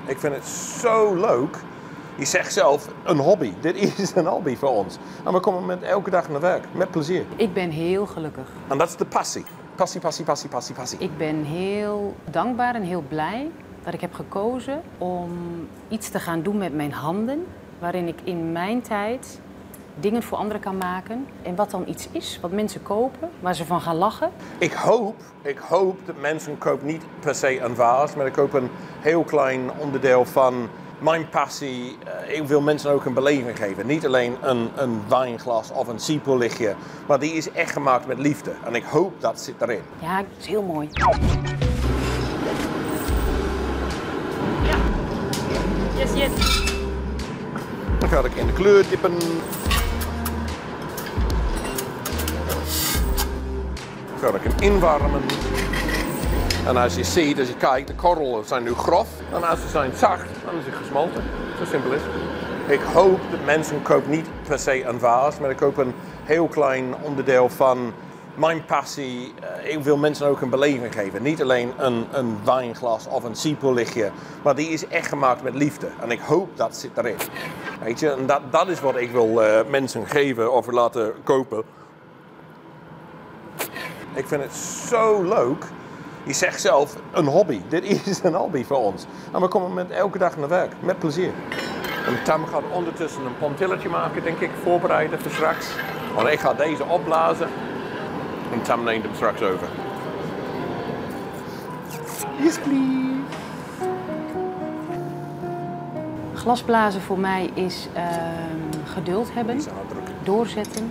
Ik vind het zo leuk. Je zegt zelf een hobby. Dit is een hobby voor ons. En we komen met elke dag naar werk, met plezier. Ik ben heel gelukkig. En dat is de passie. Passie, passie, passie, passie, passie. Ik ben heel dankbaar en heel blij dat ik heb gekozen om iets te gaan doen met mijn handen, waarin ik in mijn tijd dingen voor anderen kan maken. En wat dan iets is, wat mensen kopen, waar ze van gaan lachen. Ik hoop dat mensen kopen niet per se een vaas, maar ik koop een heel klein onderdeel van mijn passie. Ik wil mensen ook een beleving geven. Niet alleen een wijnglas of een siepellichtje, maar die is echt gemaakt met liefde. En ik hoop dat zit erin. Ja, dat is heel mooi. Ja. Yes, yes. Dan ga ik in de kleur dippen. Dan ga ik hem inwarmen. En als je ziet, als je kijkt, de korrelen zijn nu grof. En als ze zijn zacht, dan is het gesmolten. Zo simpel is het. Ik hoop dat mensen kopen niet per se een vaas, maar ik koop een heel klein onderdeel van mijn passie. Ik wil mensen ook een beleving geven. Niet alleen een wijnglas of een siepellichtje, maar die is echt gemaakt met liefde. En ik hoop dat zit erin. Weet je, en dat is wat ik wil mensen geven of laten kopen. Ik vind het zo leuk. Je zegt zelf een hobby. Dit is een hobby voor ons. En we komen met elke dag naar werk, met plezier. En Tam gaat ondertussen een pontilletje maken, denk ik, voorbereiden voor straks. Want ik ga deze opblazen. En Tam neemt hem straks over. Yes, please. Glasblazen voor mij is geduld hebben, doorzetten,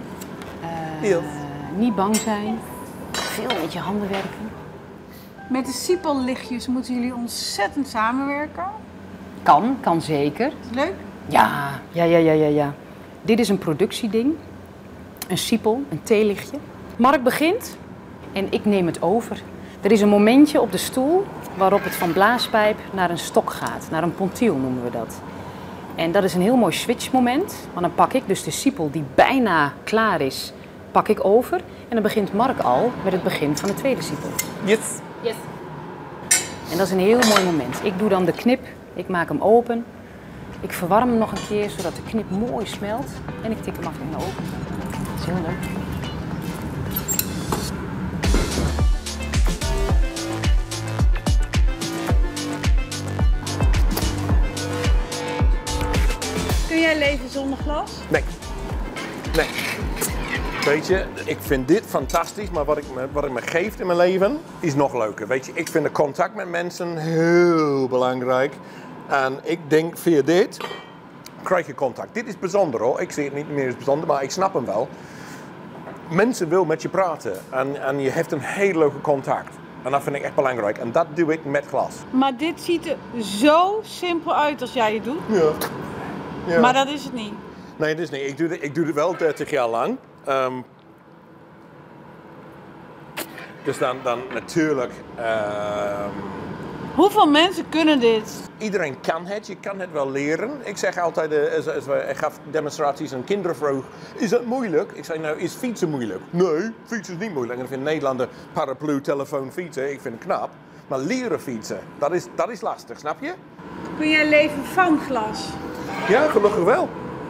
niet bang zijn, veel met je handen werken. Met de siepellichtjes moeten jullie ontzettend samenwerken. Kan zeker. Is het leuk? Ja. Dit is een productieding, een siepel, een theelichtje. Mark begint en ik neem het over. Er is een momentje op de stoel waarop het van blaaspijp naar een stok gaat, naar een pontiel noemen we dat. En dat is een heel mooi switchmoment, want dan pak ik dus de siepel die bijna klaar is, pak ik over. En dan begint Mark al met het begin van de tweede siepel. Yes. Yes. En dat is een heel mooi moment. Ik doe dan de knip, ik maak hem open. Ik verwarm hem nog een keer, zodat de knip mooi smelt. En ik tik hem af in de oven. Dat is heel leuk. Kun jij leven zonder glas? Nee. Weet je, ik vind dit fantastisch, maar wat ik me geeft in mijn leven is nog leuker. Weet je, ik vind de contact met mensen heel belangrijk. En ik denk via dit krijg je contact. Dit is bijzonder hoor. Ik zie het niet meer als bijzonder, maar ik snap hem wel. Mensen willen met je praten en je hebt een heel leuke contact. En dat vind ik echt belangrijk. En dat doe ik met glas. Maar dit ziet er zo simpel uit als jij dit doet. Ja. Maar dat is het niet. Nee, dat is niet. Ik doe het wel 30 jaar lang. Dus dan natuurlijk. Hoeveel mensen kunnen dit? Iedereen kan het. Je kan het wel leren. Ik zeg altijd, ik gaf demonstraties aan kinderen vroeg, is dat moeilijk? Ik zei, nou, is fietsen moeilijk? Nee, fietsen is niet moeilijk. En ik vind Nederlander paraplu, telefoon, fietsen, ik vind het knap. Maar leren fietsen, dat is lastig, snap je? Kun jij leven van glas? Ja, gelukkig wel.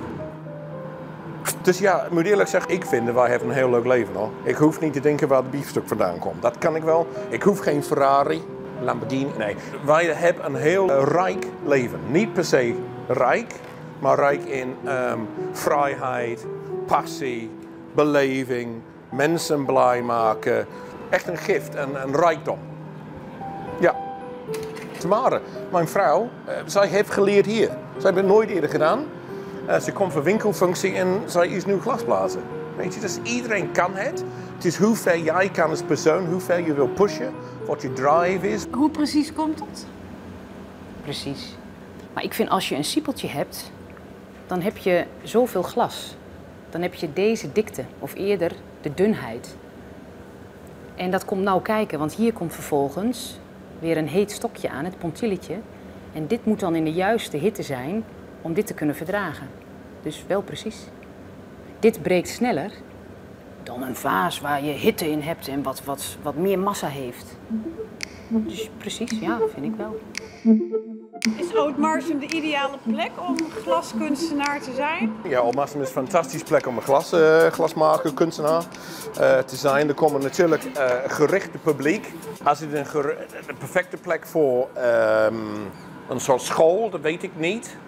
Dus ja, ik moet eerlijk zeggen, ik vind dat wij hebben een heel leuk leven hoor. Ik hoef niet te denken waar de biefstuk vandaan komt. Dat kan ik wel. Ik hoef geen Ferrari, Lamborghini, nee. Wij hebben een heel rijk leven. Niet per se rijk, maar rijk in vrijheid, passie, beleving, mensen blij maken. Echt een gift, een rijkdom. Ja. Tamara, mijn vrouw, zij heeft geleerd hier. Zij heeft het nooit eerder gedaan. Ze komt voor winkelfunctie en zij is nu glasblazen. Weet je, dus iedereen kan het. Het is hoe ver jij kan als persoon, hoe ver je wil pushen, wat je drive is. Hoe precies komt dat? Precies. Maar ik vind als je een siepeltje hebt, dan heb je zoveel glas. Dan heb je deze dikte, of eerder de dunheid. En dat komt nou kijken, want hier komt vervolgens weer een heet stokje aan, het pontilletje. En dit moet dan in de juiste hitte zijn om dit te kunnen verdragen. Dus wel precies. Dit breekt sneller dan een vaas waar je hitte in hebt en wat meer massa heeft. Dus precies, ja, vind ik wel. Is Oud-Marsum de ideale plek om glaskunstenaar te zijn? Ja, Oud-Marsum is een fantastische plek om een glasmaker, kunstenaar te zijn. Er komen natuurlijk gerichte publiek. Als het de perfecte plek voor een soort school, dat weet ik niet.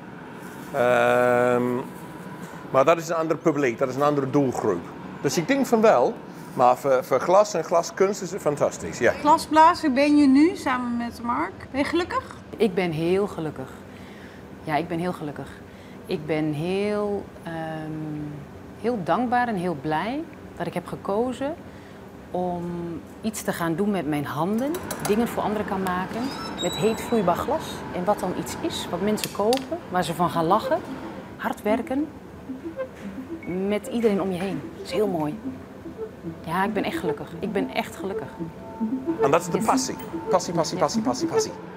Maar dat is een ander publiek, dat is een andere doelgroep. Dus ik denk van wel, maar voor glas en glaskunst is het fantastisch. Ja. Glasblazer ben je nu samen met Mark. Ben je gelukkig? Ik ben heel gelukkig. Ja, ik ben heel gelukkig. Ik ben heel dankbaar en heel blij dat ik heb gekozen om iets te gaan doen met mijn handen. Dingen voor anderen kan maken met heet vloeibaar glas. En wat dan iets is, wat mensen kopen, waar ze van gaan lachen. Hard werken. Met iedereen om je heen. Dat is heel mooi. Ja, ik ben echt gelukkig. Ik ben echt gelukkig. En dat is de passie. Passie, passie, passie, passie, passie.